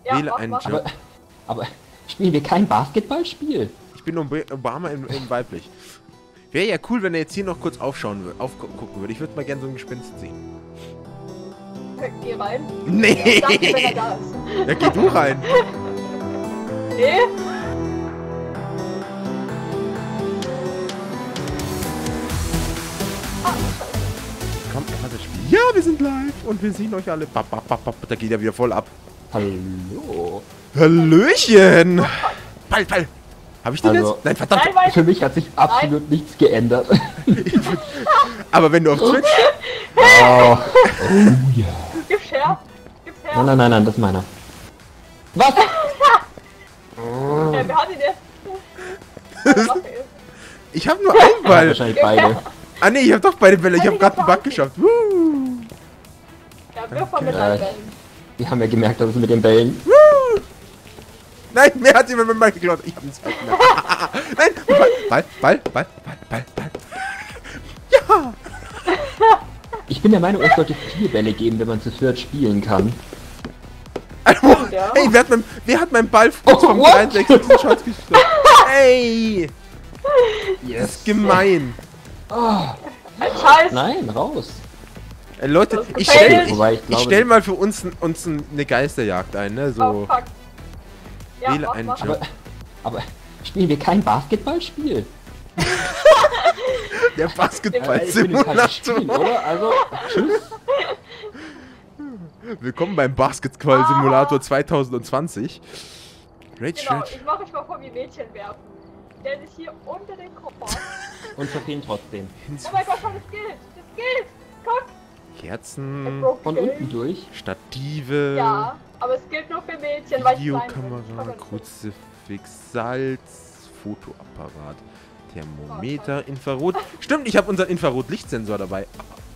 Ja, Wähle einen Job. Aber spielen wir kein Basketballspiel? Ich bin Obama in weiblich. Wäre ja cool, wenn er jetzt hier noch kurz aufgucken würde. Ich würde mal gerne so ein Gespenst sehen. Geh rein. Nee! Danke, wenn er da ist. Ja, geh du rein. Nee? Komm, er hat das Spiel. Ja, wir sind live und wir sehen euch alle. Bap, bap, bap, bap. Da geht er wieder voll ab. Hallo. Hallöchen! Ball! Hab ich den Also- jetzt? Nein, verdammt! Nein, Für mich hat sich absolut nichts geändert. Aber wenn du auf Twitch... Oh ja. Gib's her. Gib's her. Nein, das ist meiner. Was? Wer hat ihn jetzt? Ich hab nur einen Ball. Wahrscheinlich beide. Ah nee, ich hab doch beide Bälle. Ich hab gerade einen Bug geschafft. Ja, wirf mal mit Ja. deinen Bällen. Wir haben ja gemerkt, dass es mit den Bällen. Nein, mehr hat jemand mit dem Ball geklaut. Ich hab einen zweiten Ball. Nein, Ball. Ja! Ich bin der Meinung, es sollte 4 Bälle geben, wenn man zu viert spielen kann. Ja. Hey, wer hat meinen Ball kurz vom what? 63. Shots gestoßen? Hey! Das ist gemein. Ein Scheiß. Nein, raus. Leute, Das ich gefällt. stell, Wobei ich stell mal für uns eine Geisterjagd ein, ne? Oh, So, fuck. Ja, wähle einen mach. Job. Aber spielen wir kein Basketballspiel? Der Ich bin Basketball-Simulator. Spiel, oder? Also, tschüss. Willkommen beim Basketball-Simulator 2020. Rage Genau, Rage. ich mach euch mal vor, wie Mädchen werfen. Stell dich hier unter den Kopf. Und verfehlen trotzdem. Oh mein Gott, das gilt. Das gilt. Guck. Kerzen, Von unten durch. Stative, Ja, aber es gilt nur für Mädchen, weil ich klein bin. Videokamera, Kruzifix, Salz, Fotoapparat, Thermometer, Infrarot. Stimmt, ich habe unseren Infrarot-Lichtsensor dabei.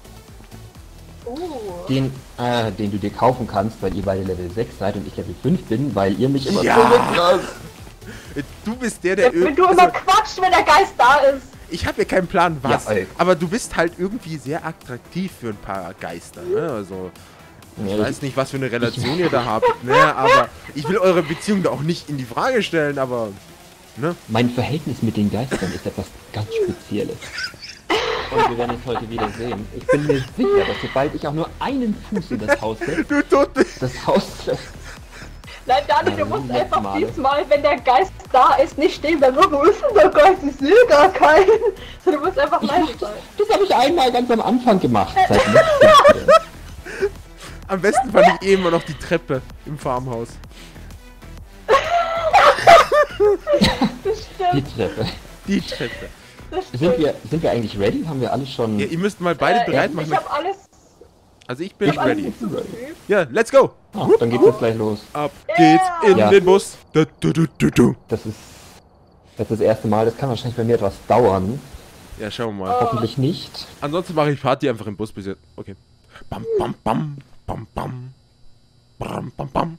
Den du dir kaufen kannst, weil ihr beide Level 6 seid und ich Level 5 bin, weil ihr mich immer Ja. zurücklasst. Du bist der Wenn du immer quatscht, wenn der Geist da ist. ich habe ja keinen Plan, was. Ja, ey. Aber du bist halt irgendwie sehr attraktiv für ein paar Geister. Ne? Also, ich Ja, weiß nicht, was für eine Relation ihr da habt. Ne? Aber ich will eure Beziehung da auch nicht in die Frage stellen, aber... Ne? Mein Verhältnis mit den Geistern ist etwas ganz Spezielles. Und wir werden es heute wieder sehen. Ich bin mir sicher, dass sobald ich auch nur einen Fuß in das Haus setze, Du tot bist. das Haus... Nein, Dani, du Ja, musst letzte einfach Male. diesmal, wenn der Geist da ist, nicht stehen bleiben. Oh, wo ist denn der Geist? Ich sehe gar keinen. So, du musst einfach leise sein. Das habe ich einmal ganz am Anfang gemacht. Seit letztem Jahr. Am besten fand ich immer noch die Treppe im Farmhaus. Das Die stimmt. Treppe. Die Treppe. Das stimmt. Sind wir eigentlich ready? Haben wir alle schon... Ja, ihr müsst mal beide bereit machen. Ich hab alles. Also ich bin Ich hab alles ready. hinzugefügt. Ja, let's go. Ah, dann geht's jetzt gleich los. Ab geht's in Ja. den Bus. Du. Das ist das erste Mal. Das kann wahrscheinlich bei mir etwas dauern. Ja, schauen wir mal. Hoffentlich nicht. Ansonsten mache ich Party einfach im Bus bis jetzt. Okay. Bam, bam, bam. Bam, bam. Bam, bam, bam.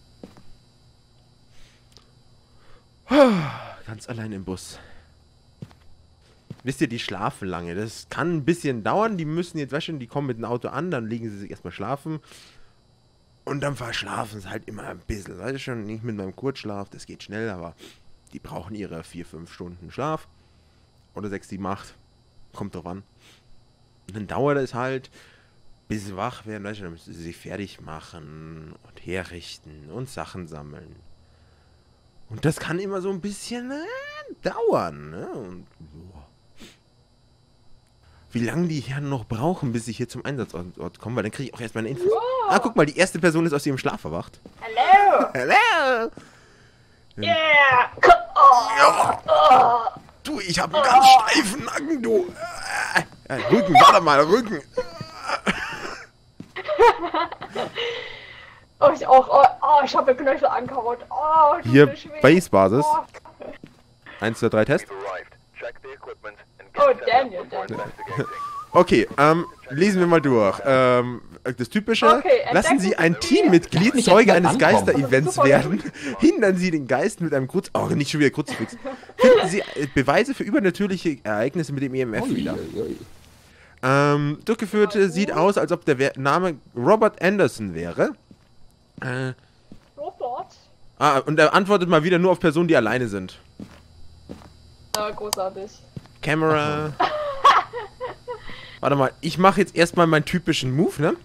Ganz allein im Bus. Wisst ihr, die schlafen lange. Das kann ein bisschen dauern. Die müssen jetzt waschen, die kommen mit dem Auto an, dann legen sie sich erstmal schlafen. Und dann verschlafen sie halt immer ein bisschen. Weißt du schon, nicht mit meinem Kurzschlaf, das geht schnell, aber die brauchen ihre 4-5 Stunden Schlaf. Oder 6, 7, 8. Kommt drauf an. Und dann dauert es halt, bis sie wach werden. Weißt du, dann müssen sie sich fertig machen und herrichten und Sachen sammeln. Und das kann immer so ein bisschen dauern. Ne? Und, boah. Wie lange die Herren noch brauchen, bis ich hier zum Einsatzort komme, weil dann kriege ich auch erstmal eine Info. Ah, guck mal, die erste Person ist aus ihrem Schlaf erwacht. Hello. Hello! Yeah. Du, ich habe einen ganz steifen Nacken, du. Rücken, warte mal, Rücken. Oh, ich auch. Oh, ich habe den Knöchel angehauen. Oh, tut Hier, mir schwer. Base-Basis. Oh, 1, 2, 3, Test. oh Daniel. Okay, lesen wir mal durch. Das Typische, Okay, lassen Sie ein entdecken Teammitglied Sie- Zeuge Lass mich eines jetzt mal ankommen. Geisterevents Das ist super werden. Hindern Sie den Geist mit einem nicht schon wieder Kruzifix. Finden Sie Beweise für übernatürliche Ereignisse mit dem EMF wieder. Uiuiui. Durchgeführte sieht aus, als ob der Name Robert Anderson wäre. Robot. Ah, und er antwortet mal wieder nur auf Personen, die alleine sind. Großartig. Camera. Warte mal, ich mache jetzt erstmal meinen typischen Move, ne?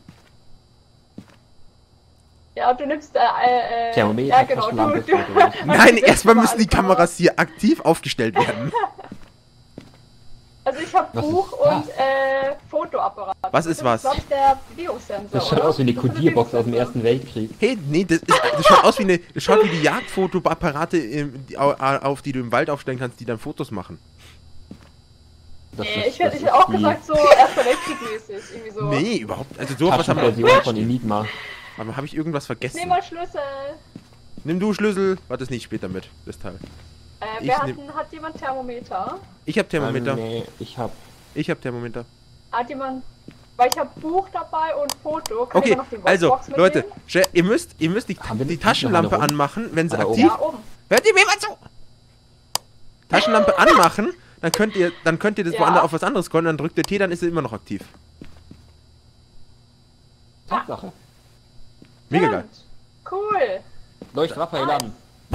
Ja, du nimmst, Thermometer, ja genau, Taschenlampe, du Fotos. Nein, du erstmal nimmst müssen die überall Kameras hier aktiv aufgestellt werden. Also ich habe Was Buch ist das? und Fotoapparat. Was ist was? Das ist, glaub ich, der Videosensor. Das schaut oder? aus wie eine Das ist der Kodierbox aus dem Videosensor. Ersten Weltkrieg. Hey, nee, das schaut aus wie eine. Das schaut wie die Jagdfotoapparate, auf die du im Wald aufstellen kannst, die dann Fotos machen. Das Nee, ich das hätte auch die gesagt, so Erster Weltkrieg-mäßig. Irgendwie so. Nee, überhaupt. Also sowas haben wir. Taschenversion von Enigma. Aber habe ich irgendwas Nimm vergessen? mal Schlüssel. Nimm du Schlüssel. Warte, das nicht später mit, das Teil. Wer nehm- hat jemand Thermometer? Ich hab Thermometer. Nee, ich hab... Ich hab Thermometer. Hat jemand... Weil ich habe Buch dabei und Foto. Kann Okay, jemand noch die also, Boxbox Leute, mitnehmen? ihr müsst Haben wir die nicht Taschenlampe noch eine rum? anmachen, wenn sie Aber aktiv. Ja, oben. Hört ihr mir mal zu? Taschenlampe anmachen, dann könnt ihr das Ja. woanders auf was anderes scrollen, dann drückt ihr T, dann ist sie immer noch aktiv. Tatsache. Mega geil. Stimmt. Cool. Leucht Raphael an.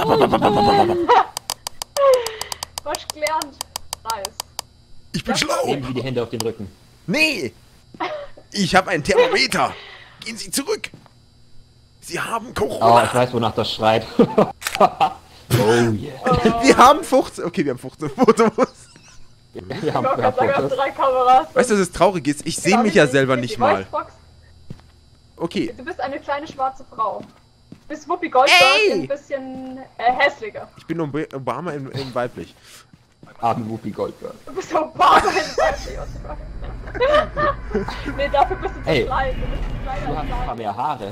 Was gelernt. Nice. Ich bin schlau. Nehmen Sie die Hände auf den Rücken. Nee! Ich habe ein Thermometer. Gehen Sie zurück. Sie haben Oh, Corona. ich weiß, wonach das schreit. Oh yeah. Wir haben 15. Okay, wir haben 15 Fotos. Wir haben, Ich wir wollte haben gerade sagen, wir haben Fotos. 3 Kameras. Weißt du, dass es traurig ist? Ich sehe Genau, mich ja die- selber die nicht mal. Voicebox. Okay. Du bist eine kleine schwarze Frau. Du bist Whoopi Goldberg, Ey! ein bisschen hässlicher. Ich bin Obama in weiblich. Arme Whoopi Goldberg. Du bist Obama in weiblich. Nee, dafür bist du zu Ey. klein. Du bist zu klein Du hast als ein paar klein. mehr Haare.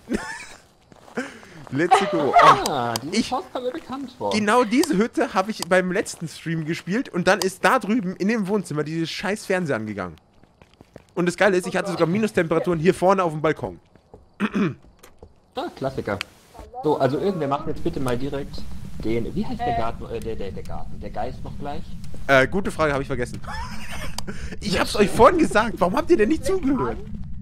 Let's go. Ah, dieses Ich- Haus kam mir bekannt vor. Genau diese Hütte habe ich beim letzten Stream gespielt und dann ist da drüben in dem Wohnzimmer dieses scheiß Fernseher angegangen. Und das Geile ist, ich hatte sogar Minustemperaturen hier vorne auf dem Balkon. Ah, Klassiker. So, also irgendwer macht jetzt bitte mal direkt den... Wie heißt der Garten? Der Garten. Der Geist noch gleich? Gute Frage, habe ich vergessen. Ich hab's euch vorhin gesagt, warum habt ihr denn nicht zugehört?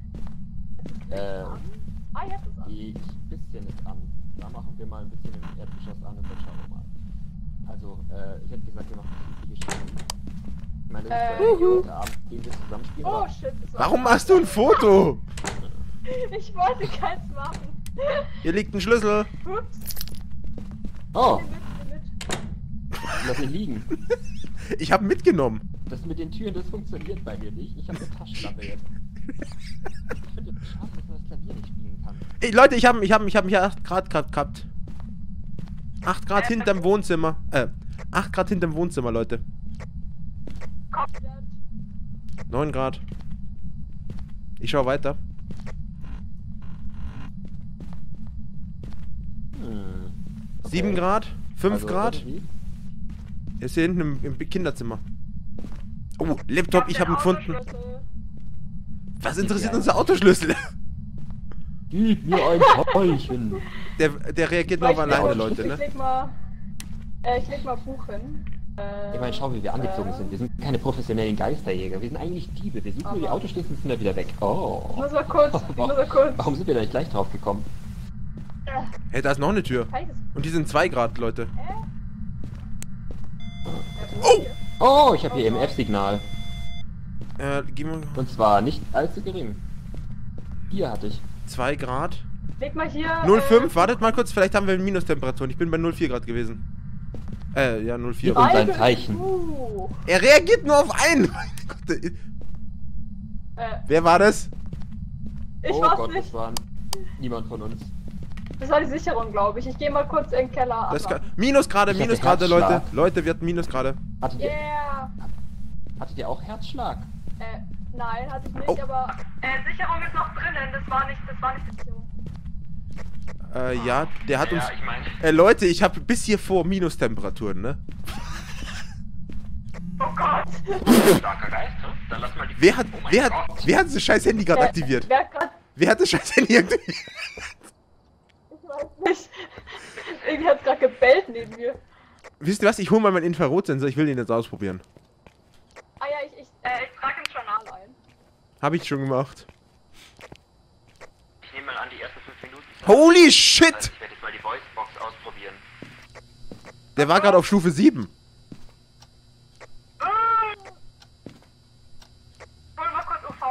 Ah, jetzt ist es an. Die bisschen ist an. Da machen wir mal ein bisschen im Erdgeschoss an und dann schauen wir mal. Also, ich hätte gesagt, wir machen die Geschichte. Ich meine, das ist heute Abend, den wir zusammen spielen. Oh aber- shit. es war- Warum machst du ein Foto? Ich wollte keins machen. Hier liegt ein Schlüssel. Ups. Oh, Mit. lass ihn liegen. Ich habe mitgenommen. Das mit den Türen, das funktioniert bei mir nicht. Ich habe eine Taschenlampe jetzt. Ich finde es schade, dass man das Klavier nicht spielen kann. Ey, Leute, ich hab hier 8 Grad gehabt. 8 Grad hinterm Wohnzimmer. 8 Grad hinterm Wohnzimmer, Leute. 9 Grad. Ich schau weiter. Hm. 7 Grad. 5 Also, Grad. irgendwie- Er ist hier hinten im Kinderzimmer. Oh, Laptop, ich habe ihn gefunden. Was interessiert unser Autoschlüssel? Gib mir ein Teilchen. Der reagiert nur auf alleine, Leute, Ich ne? leg mal Buch hin. Ich meine, schau, wie wir angezogen sind. Wir sind keine professionellen Geisterjäger. Wir sind eigentlich Diebe. Wir suchen nur die Aber- Autoschlüssel und sind dann wieder weg. Oh. Ich muss mal kurz. Warum sind wir da nicht gleich drauf gekommen? Hey, da ist noch eine Tür. Kann ich das? Und die sind 2 Grad, Leute. Oh! Oh, ich habe hier EMF-Signal. Gehen wir. Und zwar nicht allzu gering. Hier hatte ich. 2 Grad. Leg mal hier. 0,5, wartet mal kurz, vielleicht haben wir Minustemperaturen. Ich bin bei 0,4 Grad gewesen. Ja, 0,4. Und sein Zeichen. Er reagiert nur auf einen! Mein Gott, wer war das? Ich Oh weiß Gott, nicht. das war niemand von uns. Das war die Sicherung, glaube ich. Ich gehe mal kurz in den Keller. Das abwarten. Minusgrade, Ich hatte Minusgrade, Leute. Herzschlag. Leute, wir hatten Minusgrade. Hattet ihr, Yeah! hattet ihr auch Herzschlag? Nein, hatte ich nicht, Oh. aber. Sicherung ist noch drinnen. Das war nicht die Sicherung. Ja, der hat uns. ich meine. Leute, ich habe bis hier vor Minustemperaturen, ne? Oh Gott! Starker Geist, ne? Dann lass mal die... Wer hat das scheiß Handy gerade aktiviert? Wer hat grad. Wer hat das scheiß Handy aktiviert? Ich weiß nicht. Irgendwie hat es gerade gebellt neben mir. Wisst ihr was? Ich hole mal meinen Infrarotsensor, ich will den jetzt ausprobieren. Ah ja, ich trage ins Journal ein. Habe ich schon gemacht. Ich nehme mal an, die ersten 5 Minuten... Holy shit! Ich werde jetzt mal die Voicebox ausprobieren. Der war gerade auf Stufe 7. Hol mal kurz UV.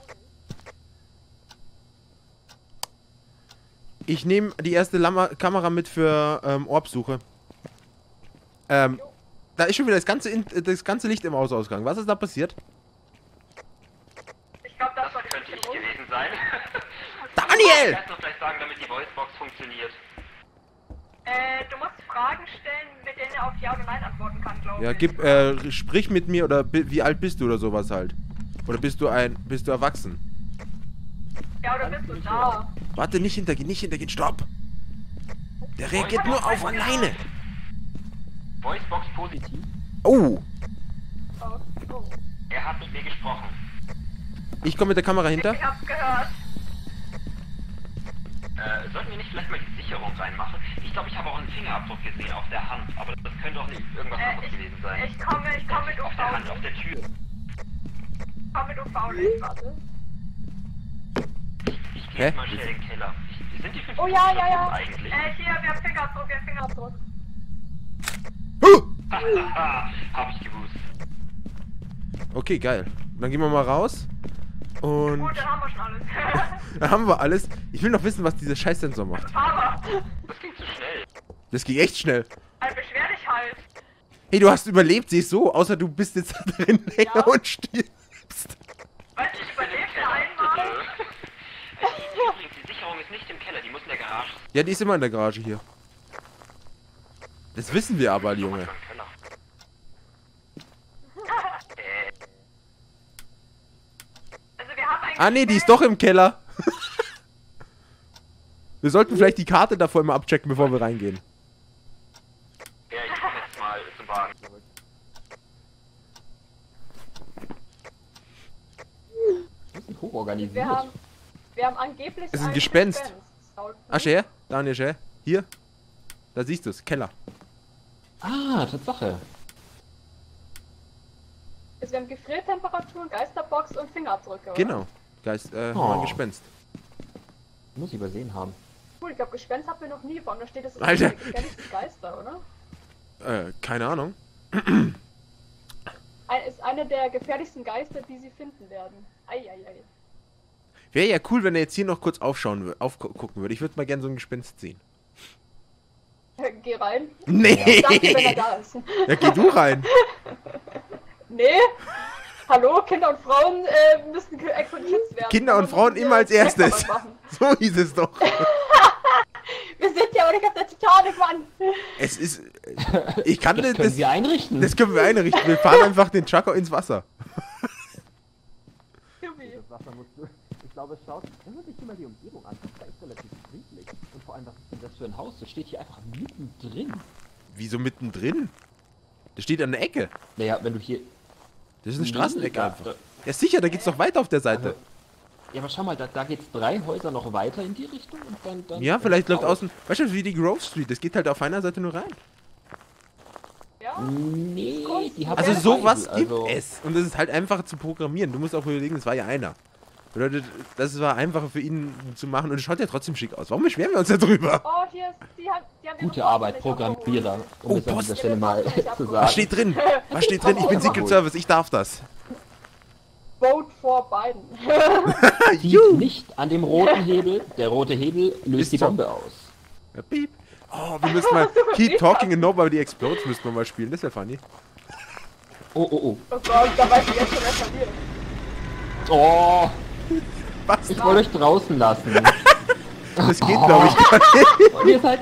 Ich nehme die erste Kamera mit für Orbsuche. Da ist schon wieder das ganze Licht im Haus ausgegangen. Was ist da passiert? Ich glaube, das Das war die könnte ich Störung. gewesen sein. Ich Daniel! kann es noch gleich sagen, damit die Voicebox funktioniert. Du musst Fragen stellen, mit denen er auf Ja oder Nein antworten kann, glaube ich. Ja, sprich mit mir oder wie alt bist du oder sowas halt. Oder bist du erwachsen? Ja, oder bist du da? Warte, nicht hintergehen, stopp! Der reagiert nur auf alleine. Voicebox positiv. Oh! Oh. Er hat mit mir gesprochen. Ich komme mit der Kamera hinter. Ich hab's gehört. Sollten wir nicht vielleicht mal die Sicherung reinmachen? Ich glaube, ich habe auch einen Fingerabdruck gesehen auf der Hand, aber das könnte auch nicht irgendwas anderes gewesen sein. Ich komme mit Auf UV. der Hand, auf der Tür. Ich komme mit UV, warte. Ich gehe Hä? jetzt mal schnell in den Keller. Sind die 5 Oh ja, ja, ja. eigentlich? Hier, wir haben Fingerabdruck, Huh! Hab ich gewusst. Okay, geil. Dann gehen wir mal raus. Und Gut, dann haben wir schon alles. dann haben wir alles. Ich will noch wissen, was dieser Scheißsensor macht. Aber, Das ging zu schnell. Das ging echt schnell. beschwer dich halt. Hey, du hast überlebt, siehst so, außer du bist jetzt drin länger Ja. und stirbst. Weißt du, ich überlebte einmal. Übrigens, die Sicherung ist nicht im Keller, die muss in der Garage sein. Ja, die ist immer in der Garage hier. Das wissen wir aber, Junge. Im Keller. Also wir haben eigentlich... Ah, nee, die ist doch im Keller. Wir sollten vielleicht die Karte davor immer abchecken, bevor wir reingehen. Ja, ich komme jetzt mal zum Wagen. Das ist hochorganisiert. Wir haben angeblich... Es ist ein ein Gespenst. Ah, Scher? Daniel, Scher? Hier? Da siehst du es, Keller. Ah, Tatsache. Also wir haben Gefriertemperaturen, Geisterbox und Fingerabdrücke, oder? Genau. Geist, Oh. war ein Gespenst. Muss ich übersehen haben. Cool, ich glaube, Gespenst hatten wir noch nie von. Da steht, das ist Alter. eine gefährlichste Geister, oder? Keine Ahnung. Ist eine der gefährlichsten Geister, die sie finden werden. Eieiei. Wäre ja cool, wenn er jetzt hier noch kurz aufgucken würde. Ich würde mal gerne so ein Gespenst sehen. Geh rein. Nee! Danke, wenn er da ist. Ja, geh du rein. Nee. Hallo, Kinder und Frauen müssen geschützt werden. Kinder und Frauen immer als erstes. So hieß es doch. Wir sind ja aber nicht auf der Titanic, Mann. Es ist... Ich kann Das können wir einrichten. das können wir einrichten. Wir fahren einfach den Chaco ins Wasser. Jubi. Das Wasser musst du... Ich glaube, es schaut... Wenn man sich hier mal die Umgebung anschaut, da ist relativ friedlich. Und vor allem, was ist denn das für ein Haus? Das steht hier einfach mittendrin. Wieso mittendrin? Das steht an der Ecke. Naja, wenn du hier... Das ist eine Straßenecke Da- einfach. Ja sicher, da geht's doch weiter auf der Seite. Ja, aber schau mal, da geht's 3 Häuser noch weiter in die Richtung und dann Ja, vielleicht läuft aus. außen... Weißt du, wie die Grove Street. Das geht halt auf einer Seite nur rein. Ja. Nee, die haben Also beide, sowas gibt also- es. Und es ist halt einfacher zu programmieren. Du musst auch überlegen, das war ja einer. Bedeutet, das war einfacher für ihn zu machen und es schaut ja trotzdem schick aus. Warum beschweren wir uns da drüber? Oh, hier ist... Die haben Gute ihre Arbeit, Post nicht Programmierer, abgeholt. um es an Post. dieser Stelle mal zu Was sagen. steht drin? Was steht drin? Ich bin Secret Service, ich darf das. Vote for Biden. Zieht nicht an dem roten Hebel, der rote Hebel löst Ist die so. Bombe aus. Ja, piep. Oh, wir müssen mal Keep Talking and Nobody Explodes müssten wir mal spielen. Das wäre funny. Oh, oh, oh. Oh Gott, da weiß ich jetzt schon, wer verliert. Oh, Was? ich wollte euch draußen lassen. Das geht, glaube ich, gar nicht. Und ihr seid...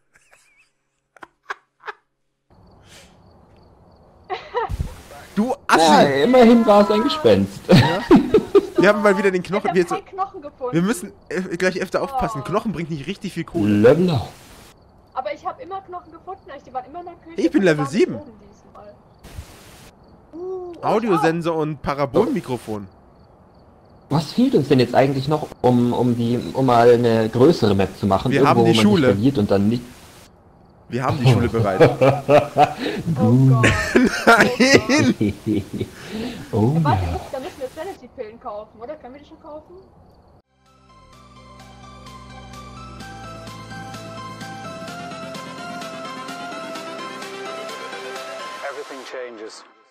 Du Ja, Assi! immerhin war es ein Gespenst. Wir haben mal wieder den Ich Knochen. habe Wir, keinen Knochen gefunden. wir müssen gleich öfter aufpassen. Knochen bringt nicht richtig viel Kohle. Level up. Aber ich habe immer Knochen gefunden, die waren immer in der Küche. Ich bin und Level waren 7. oben diesmal. Audiosensor und Parabolmikrofon. Was fehlt uns denn jetzt eigentlich noch, um mal eine größere Map zu machen? Wir haben wo die man Schule. sich verliert und dann nicht... Wir haben die Schule bereit. Oh Gott. Nein! Oh Warte, ja. da müssen wir Sanity-Pillen kaufen, oder? Können wir die schon kaufen? changes.